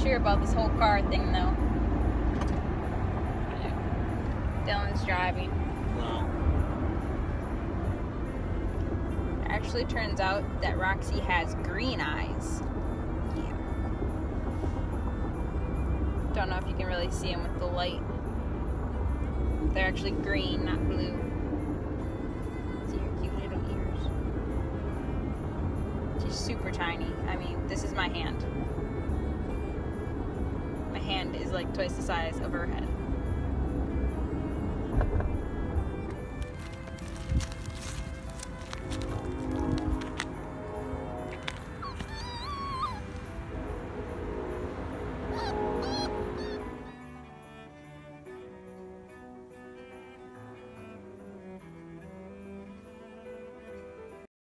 sure about this whole car thing, though. Dylan's driving. Wow. Actually turns out that Roxy has green eyes. Yeah. Don't know if you can really see them with the light. They're actually green, not blue. See her cute little ears. She's super tiny. I mean, this is my hand. My hand is like twice the size of her head.